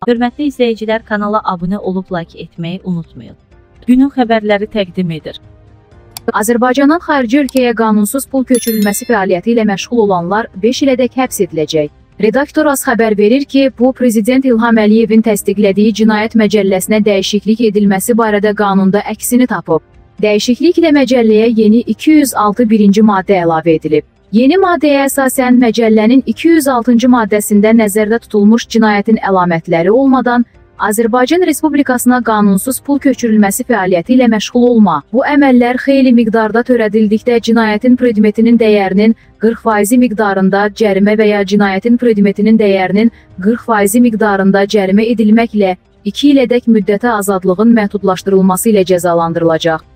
Hörmətli izləyicilər, kanala abunə olub like etməyi unutmayın. Günün xəbərləri təqdim edir. Azərbaycandan xarici ölkəyə qanunsuz pul köçürülməsi fəaliyyəti ilə məşğul olanlar 5 ilədək həbs ediləcək. Redaktor AS xəbər verir ki, bu Prezident İlham Əliyevin təsdiqlədiyi cinayət məcəlləsinə dəyişiklik edilməsi barədə qanunda əksini tapıb. Dəyişikliklə məcəlləyə yeni 206-1-ci maddə əlavə edilib. Yeni maddəyə əsasən məcəllənin 206-cı maddəsində nəzərdə tutulmuş cinayətin əlamətləri olmadan Azərbaycan Respublikasına qanunsuz pul köçürülməsi fəaliyyəti ilə məşğul olma. Bu əməllər xeyli miqdarda törədildikdə cinayətin predmetinin dəyərinin 40% miqdarında cərimə və ya cinayətin predmetinin dəyərinin 40% miqdarında cərimə edilməklə 2 ilədək müddətə azadlığın məhdudlaşdırılması ilə cəzalandırılacaq.